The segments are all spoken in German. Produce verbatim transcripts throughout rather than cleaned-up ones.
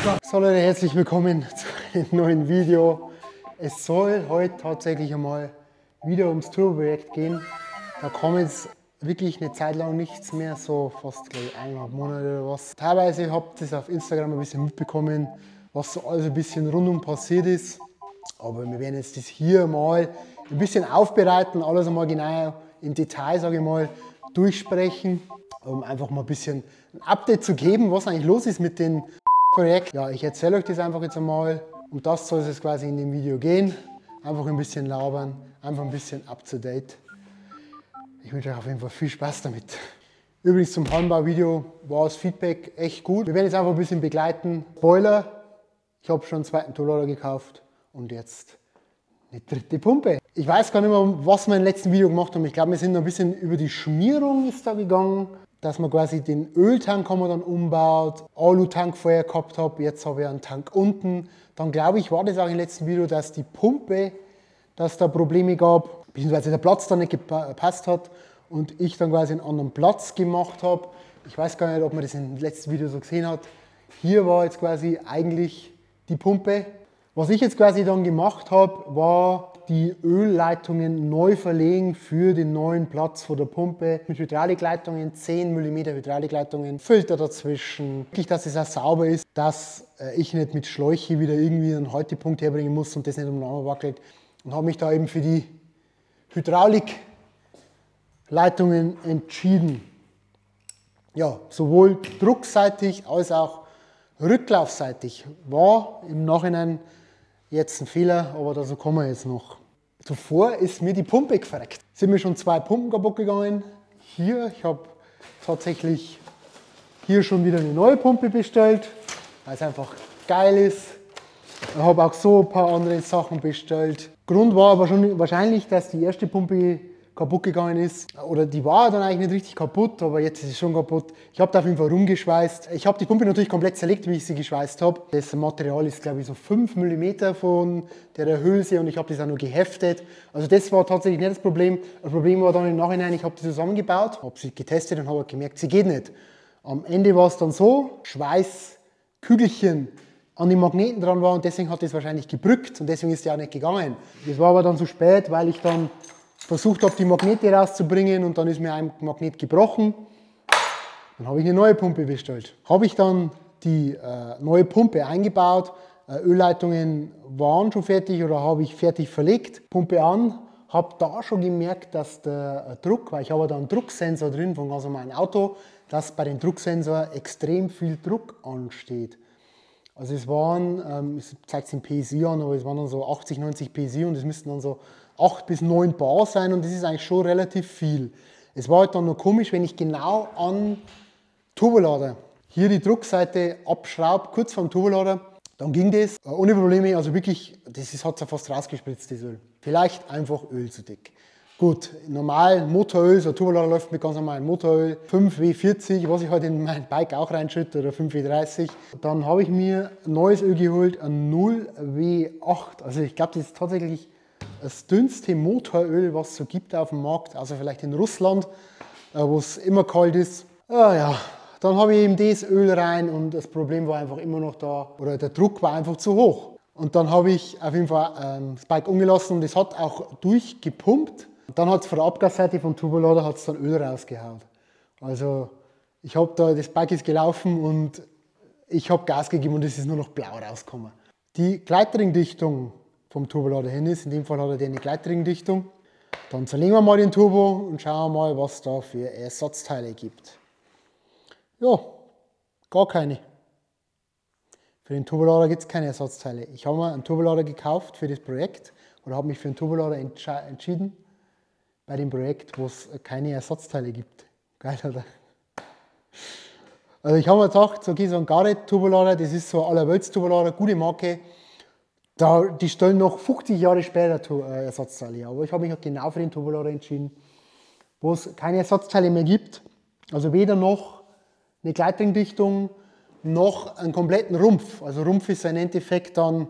So Leute, herzlich willkommen zu einem neuen Video. Es soll heute tatsächlich einmal wieder ums Turbo-Projekt gehen. Da kam jetzt wirklich eine Zeit lang nichts mehr, so fast glaube ich eineinhalb Monate oder was. Teilweise habt ihr es auf Instagram ein bisschen mitbekommen, was so alles ein bisschen rundum passiert ist. Aber wir werden jetzt das hier mal ein bisschen aufbereiten, alles einmal genau im Detail, sage ich mal, durchsprechen, um einfach mal ein bisschen ein Update zu geben, was eigentlich los ist mit dem Projekt. Ja, ich erzähle euch das einfach jetzt einmal. Um das soll es quasi in dem Video gehen. Einfach ein bisschen labern, einfach ein bisschen up to date. Ich wünsche euch auf jeden Fall viel Spaß damit. Übrigens zum Hallenbau-Video war das Feedback echt gut. Wir werden jetzt einfach ein bisschen begleiten. Spoiler, ich habe schon einen zweiten Turbolader gekauft und jetzt eine dritte Pumpe. Ich weiß gar nicht mehr, was wir im letzten Video gemacht haben. Ich glaube, wir sind noch ein bisschen über die Schmierung ist da gegangen, dass man quasi den Öltank haben wir dann umbaut, Alu-Tank vorher gehabt habe, jetzt habe ich einen Tank unten. Dann glaube ich, war das auch im letzten Video, dass die Pumpe, dass da Probleme gab, beziehungsweise der Platz da nicht gepasst hat und ich dann quasi einen anderen Platz gemacht habe. Ich weiß gar nicht, ob man das im letzten Video so gesehen hat. Hier war jetzt quasi eigentlich die Pumpe. Was ich jetzt quasi dann gemacht habe, war die Ölleitungen neu verlegen für den neuen Platz von der Pumpe. Mit Hydraulikleitungen, zehn Millimeter Hydraulikleitungen, Filter dazwischen. Wirklich, dass es auch sauber ist, dass ich nicht mit Schläuche wieder irgendwie einen Haltepunkt herbringen muss und das nicht umeinander wackelt. Und habe mich da eben für die Hydraulikleitungen entschieden. Ja, sowohl druckseitig als auch rücklaufseitig. War im Nachhinein jetzt ein Fehler, aber dazu kommen wir jetzt noch. Zuvor ist mir die Pumpe gefreckt. Sind mir schon zwei Pumpen kaputt gegangen. Hier, ich habe tatsächlich hier schon wieder eine neue Pumpe bestellt, weil es einfach geil ist. Ich habe auch so ein paar andere Sachen bestellt. Grund war aber schon wahrscheinlich, dass die erste Pumpe kaputt gegangen ist. Oder die war dann eigentlich nicht richtig kaputt, aber jetzt ist sie schon kaputt. Ich habe da auf jeden Fall rumgeschweißt. Ich habe die Pumpe natürlich komplett zerlegt, wie ich sie geschweißt habe. Das Material ist, glaube ich, so fünf Millimeter von der Hülse und ich habe das auch nur geheftet. Also das war tatsächlich nicht das Problem. Das Problem war dann im Nachhinein, ich habe die zusammengebaut, habe sie getestet und habe gemerkt, sie geht nicht. Am Ende war es dann so, Schweißkügelchen an den Magneten dran war und deswegen hat das wahrscheinlich gebrückt und deswegen ist die auch nicht gegangen. Das war aber dann zu spät, weil ich dann versucht habe, die Magnete rauszubringen und dann ist mir ein Magnet gebrochen. Dann habe ich eine neue Pumpe bestellt. Habe ich dann die äh, neue Pumpe eingebaut, äh, Ölleitungen waren schon fertig oder habe ich fertig verlegt, Pumpe an, habe da schon gemerkt, dass der äh, Druck, weil ich habe da einen Drucksensor drin von ganz normalem Auto, dass bei dem Drucksensor extrem viel Druck ansteht. Also es waren, ähm, ich zeige es in P S I an, aber es waren dann so achtzig, neunzig P S I und es müssten dann so acht bis neun Bar sein und das ist eigentlich schon relativ viel. Es war halt dann noch komisch, wenn ich genau an Turbolader hier die Druckseite abschraube, kurz vorm Turbolader, dann ging das ohne Probleme, also wirklich, das hat ja fast rausgespritzt, das Öl. Vielleicht einfach Öl zu dick. Gut, normal Motoröl, so ein Turbolader läuft mit ganz normalem Motoröl, fünf W vierzig, was ich heute in mein Bike auch reinschütte, oder fünf W dreißig. Dann habe ich mir ein neues Öl geholt, ein null W acht, also ich glaube, das ist tatsächlich das dünnste Motoröl, was es so gibt auf dem Markt, also vielleicht in Russland, wo es immer kalt ist. Ah, ja. Dann habe ich eben das Öl rein und das Problem war einfach immer noch da, oder der Druck war einfach zu hoch. Und dann habe ich auf jeden Fall ähm, das Bike umgelassen und es hat auch durchgepumpt. Und dann hat es von der Abgasseite vom Turbolader hat's dann Öl rausgehauen. Also ich habe da, das Bike ist gelaufen und ich habe Gas gegeben und es ist nur noch blau rausgekommen. Die Gleitringdichtung vom Turbolader hin ist, in dem Fall hat er eine Gleitringdichtung. Dann zerlegen wir mal den Turbo und schauen mal, was da für Ersatzteile gibt. Ja, gar keine. Für den Turbolader gibt es keine Ersatzteile. Ich habe mir einen Turbolader gekauft für das Projekt oder habe mich für einen Turbolader entschieden bei dem Projekt, wo es keine Ersatzteile gibt. Geil, oder? Also ich habe mir gedacht, okay, so ein Garrett-Turbolader, das ist so ein Allerwelts-Turbolader, gute Marke. Da, die stellen noch fünfzig Jahre später äh, Ersatzteile her. Aber ich habe mich genau für den Turbolader entschieden, wo es keine Ersatzteile mehr gibt. Also weder noch eine Gleitringdichtung, noch einen kompletten Rumpf. Also Rumpf ist im Endeffekt dann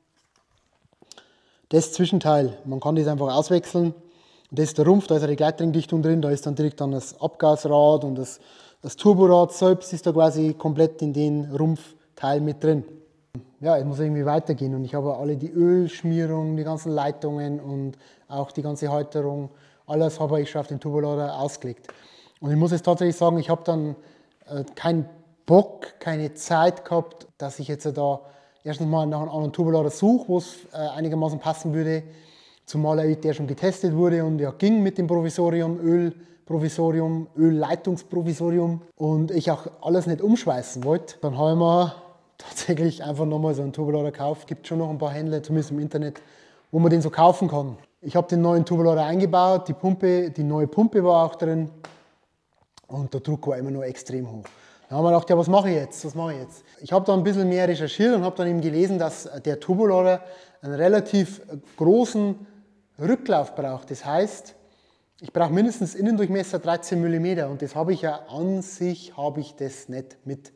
das Zwischenteil. Man kann das einfach auswechseln. Und das ist der Rumpf, da ist eine Gleitringdichtung drin, da ist dann direkt dann das Abgasrad und das, das Turborad selbst ist da quasi komplett in den Rumpfteil mit drin. Ja, es muss irgendwie weitergehen und ich habe alle die Ölschmierung, die ganzen Leitungen und auch die ganze Halterung, alles habe ich schon auf den Turbolader ausgelegt. Und ich muss jetzt tatsächlich sagen, ich habe dann äh, keinen Bock, keine Zeit gehabt, dass ich jetzt da erstens mal nach einem anderen Turbolader suche, wo es äh, einigermaßen passen würde, zumal der schon getestet wurde und ja ging mit dem Provisorium, Ölprovisorium, Ölleitungsprovisorium und ich auch alles nicht umschweißen wollte. Dann habe ich mir tatsächlich einfach nochmal so einen Turbolader gekauft. Gibt schon noch ein paar Händler, zumindest im Internet, wo man den so kaufen kann. Ich habe den neuen Turbolader eingebaut, die Pumpe, die neue Pumpe war auch drin und der Druck war immer noch extrem hoch. Dann haben wir gedacht, ja, was mache ich jetzt? Was mache ich jetzt? Ich habe da ein bisschen mehr recherchiert und habe dann eben gelesen, dass der Turbolader einen relativ großen Rücklauf braucht. Das heißt, ich brauche mindestens Innendurchmesser dreizehn Millimeter und das habe ich ja an sich, habe ich das nicht mit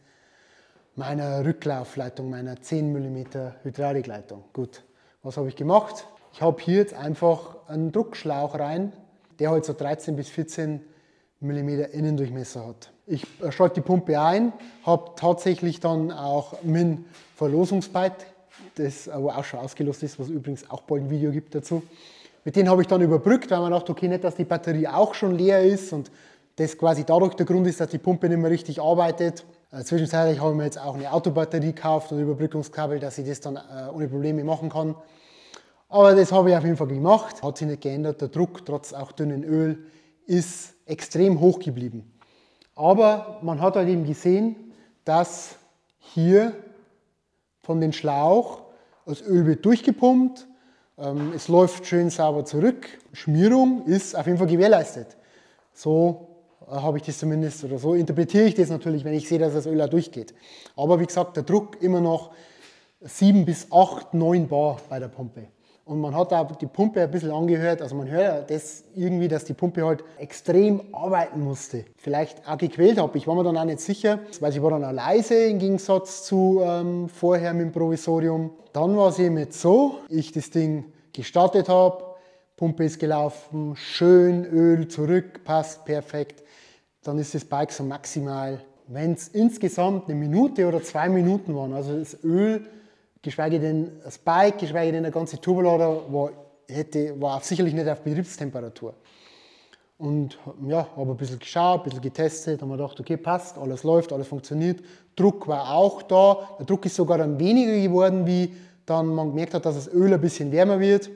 meiner Rücklaufleitung, meiner zehn Millimeter Hydraulikleitung. Gut, was habe ich gemacht? Ich habe hier jetzt einfach einen Druckschlauch rein, der halt so dreizehn bis vierzehn Millimeter Innendurchmesser hat. Ich schalte die Pumpe ein, habe tatsächlich dann auch mit Verlosungsbyte, das aber auch schon ausgelost ist, was es übrigens auch bald ein Video gibt dazu. Mit denen habe ich dann überbrückt, weil man dachte, okay, nicht, dass die Batterie auch schon leer ist und das quasi dadurch der Grund ist, dass die Pumpe nicht mehr richtig arbeitet. Äh, zwischenzeitlich habe ich mir jetzt auch eine Autobatterie gekauft und Überbrückungskabel, dass ich das dann äh, ohne Probleme machen kann. Aber das habe ich auf jeden Fall gemacht. Hat sich nicht geändert. Der Druck, trotz auch dünnen Öl, ist extrem hoch geblieben. Aber man hat halt eben gesehen, dass hier von den Schlauch das Öl wird durchgepumpt, ähm, es läuft schön sauber zurück. Schmierung ist auf jeden Fall gewährleistet. So äh, habe ich das zumindest, oder so interpretiere ich das natürlich, wenn ich sehe, dass das Öl auch durchgeht. Aber wie gesagt, der Druck immer noch sieben bis acht, neun Bar bei der Pumpe. Und man hat auch die Pumpe ein bisschen angehört, also man hört das irgendwie, dass die Pumpe halt extrem arbeiten musste. Vielleicht auch gequält habe, ich war mir dann auch nicht sicher, weil sie war dann auch leise im Gegensatz zu ähm, vorher mit dem Provisorium. Dann war es eben jetzt so, ich das Ding gestartet habe, Pumpe ist gelaufen, schön Öl zurück, passt perfekt. Dann ist das Bike so maximal, wenn es insgesamt eine Minute oder zwei Minuten waren, also das Öl, geschweige denn das Bike, geschweige denn der ganze Turbolader war, hätte, war sicherlich nicht auf Betriebstemperatur. Und ja, habe ein bisschen geschaut, ein bisschen getestet, haben mir gedacht, okay, passt, alles läuft, alles funktioniert. Druck war auch da. Der Druck ist sogar dann weniger geworden, wie dann man gemerkt hat, dass das Öl ein bisschen wärmer wird.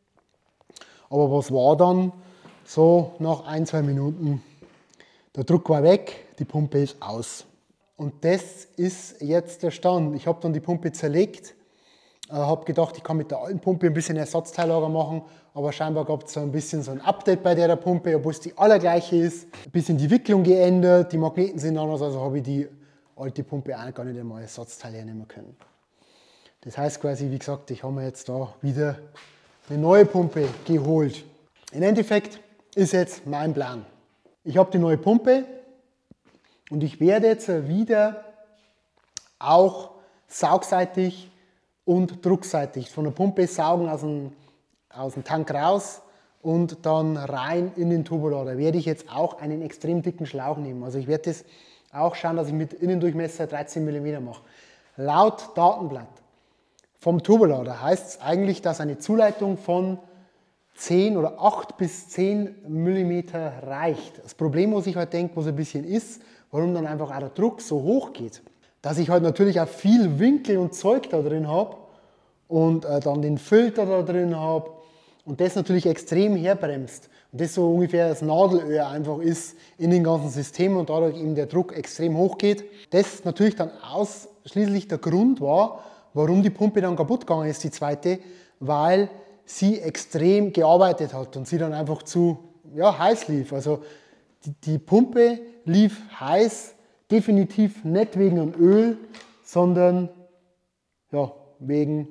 Aber was war dann? So nach ein, zwei Minuten, der Druck war weg, die Pumpe ist aus. Und das ist jetzt der Stand. Ich habe dann die Pumpe zerlegt, äh, habe gedacht, ich kann mit der alten Pumpe ein bisschen Ersatzteillager machen, aber scheinbar gab es so ein bisschen so ein Update bei der Pumpe, obwohl es die allergleiche ist. Ein bisschen die Wicklung geändert, die Magneten sind anders, also habe ich die alte Pumpe auch gar nicht einmal Ersatzteile hernehmen können. Das heißt quasi, wie gesagt, ich habe mir jetzt da wieder eine neue Pumpe geholt. Im Endeffekt ist jetzt mein Plan. Ich habe die neue Pumpe. Und ich werde jetzt wieder auch saugseitig und druckseitig von der Pumpe saugen aus dem, aus dem Tank raus und dann rein in den Turbolader. Werde ich jetzt auch einen extrem dicken Schlauch nehmen. Also ich werde das auch schauen, dass ich mit Innendurchmesser dreizehn Millimeter mache. Laut Datenblatt vom Turbolader heißt es eigentlich, dass eine Zuleitung von zehn oder acht bis zehn Millimeter reicht. Das Problem, was ich halt denke, was ein bisschen ist, warum dann einfach auch der Druck so hoch geht, dass ich halt natürlich auch viel Winkel und Zeug da drin habe und äh, dann den Filter da drin habe und das natürlich extrem herbremst und das so ungefähr das Nadelöhr einfach ist in den ganzen Systemen und dadurch eben der Druck extrem hoch geht. Das natürlich dann ausschließlich der Grund war, warum die Pumpe dann kaputt gegangen ist, die zweite, weil sie extrem gearbeitet hat und sie dann einfach zu ja, heiß lief. Also die, die Pumpe lief heiß, definitiv nicht wegen dem Öl, sondern ja, wegen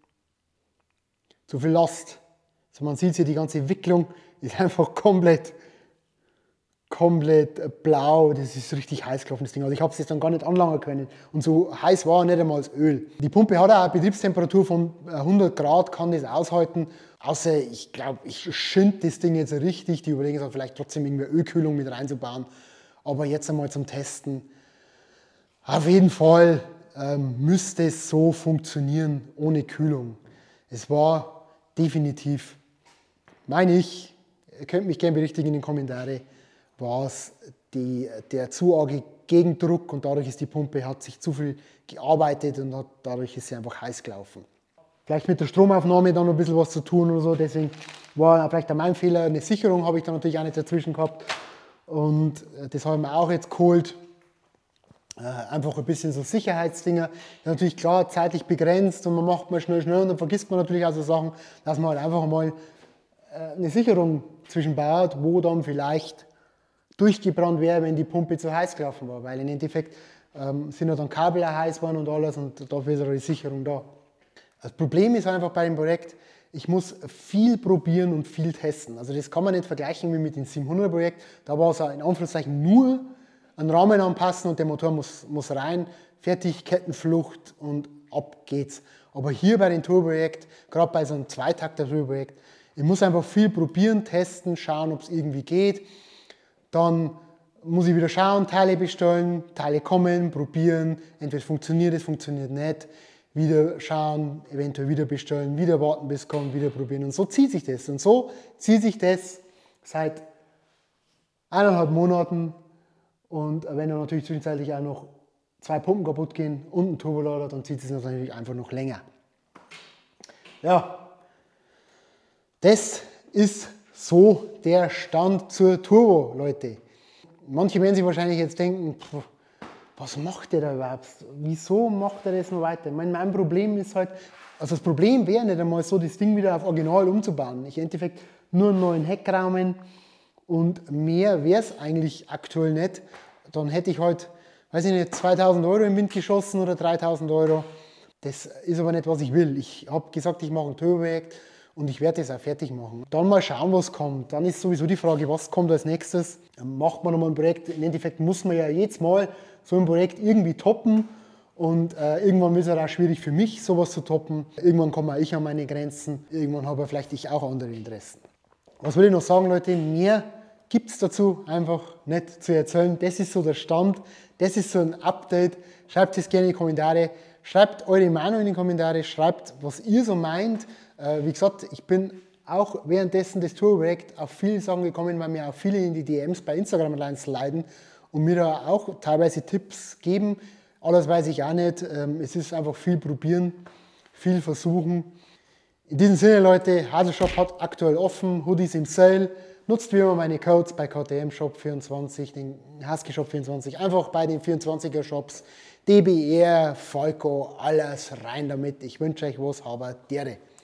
zu viel Last. Also man sieht hier, die ganze Wicklung ist einfach komplett, komplett blau. Das ist richtig heiß gelaufen, das Ding. Also ich habe es jetzt dann gar nicht anlangen können. Und so heiß war nicht einmal das Öl. Die Pumpe hat auch eine Betriebstemperatur von hundert Grad, kann das aushalten. Außer ich glaube, ich schind das Ding jetzt richtig. Die überlegen sich vielleicht trotzdem irgendwie Ölkühlung mit reinzubauen. Aber jetzt einmal zum Testen. Auf jeden Fall ähm, müsste es so funktionieren ohne Kühlung. Es war definitiv, meine ich, ihr könnt mich gerne berichtigen in den Kommentaren, war es die, der zu arge Gegendruck und dadurch ist die Pumpe, hat sich zu viel gearbeitet und hat, dadurch ist sie einfach heiß gelaufen. Vielleicht mit der Stromaufnahme dann noch ein bisschen was zu tun oder so, deswegen war vielleicht auch mein Fehler. Eine Sicherung habe ich dann natürlich auch nicht dazwischen gehabt und das haben wir auch jetzt geholt. Äh, einfach ein bisschen so Sicherheitsdinger. Natürlich klar, zeitlich begrenzt und man macht mal schnell, schnell und dann vergisst man natürlich auch so Sachen, dass man halt einfach mal äh, eine Sicherung zwischenbaut, wo dann vielleicht durchgebrannt wäre, wenn die Pumpe zu heiß gelaufen war, weil im Endeffekt ähm, sind ja dann Kabel auch heiß geworden und alles und dafür ist ja die Sicherung da. Das Problem ist einfach bei dem Projekt, ich muss viel probieren und viel testen. Also das kann man nicht vergleichen wie mit dem siebenhundert Projekt. Da war es in Anführungszeichen nur einen Rahmen anpassen und der Motor muss, muss rein, fertig, Kettenflucht und ab geht's. Aber hier bei dem Turbo-Projekt, gerade bei so einem Zweitakter-Turbo-Projekt, ich muss einfach viel probieren, testen, schauen, ob es irgendwie geht. Dann muss ich wieder schauen, Teile bestellen, Teile kommen, probieren, entweder funktioniert es, funktioniert nicht. Wieder schauen, eventuell wieder bestellen, wieder warten, bis es kommt, wieder probieren. Und so zieht sich das. Und so zieht sich das seit eineinhalb Monaten. Und wenn dann natürlich zwischenzeitlich auch noch zwei Pumpen kaputt gehen und ein Turbolader, dann zieht es natürlich einfach noch länger. Ja, das ist so der Stand zur Turbo, Leute. Manche werden sich wahrscheinlich jetzt denken, pff, was macht der da überhaupt? Wieso macht er das noch weiter? Ich meine, mein Problem ist halt, also das Problem wäre nicht einmal so, das Ding wieder auf Original umzubauen. Ich im Endeffekt nur einen neuen Heckrahmen und mehr wäre es eigentlich aktuell nicht. Dann hätte ich halt, weiß ich nicht, zweitausend Euro im Wind geschossen oder dreitausend Euro. Das ist aber nicht, was ich will. Ich habe gesagt, ich mache ein Turbo-Projekt und ich werde das auch fertig machen. Dann mal schauen, was kommt. Dann ist sowieso die Frage, was kommt als nächstes? Macht man nochmal ein Projekt? Im Endeffekt muss man ja jedes Mal so ein Projekt irgendwie toppen und äh, irgendwann ist es auch schwierig für mich, sowas zu toppen. Irgendwann komme ich an meine Grenzen, irgendwann habe vielleicht ich auch andere Interessen. Was will ich noch sagen, Leute? Mehr gibt es dazu einfach nicht zu erzählen. Das ist so der Stand, das ist so ein Update. Schreibt es gerne in die Kommentare, schreibt eure Meinung in die Kommentare, schreibt, was ihr so meint. Äh, wie gesagt, ich bin auch währenddessen des Turbo-Projekt auf viele Sachen gekommen, weil mir auch viele in die D Ms bei Instagram allein sliden und mir da auch teilweise Tipps geben. Alles weiß ich auch nicht. Es ist einfach viel probieren, viel versuchen. In diesem Sinne, Leute, Haselshop hat aktuell offen, Hoodies im Sale. Nutzt wie immer meine Codes bei K T M Shop vierundzwanzig, den Husky Shop vierundzwanzig. Einfach bei den vierundzwanziger Shops, D B R, Falco, alles rein damit. Ich wünsche euch was, aber Dere.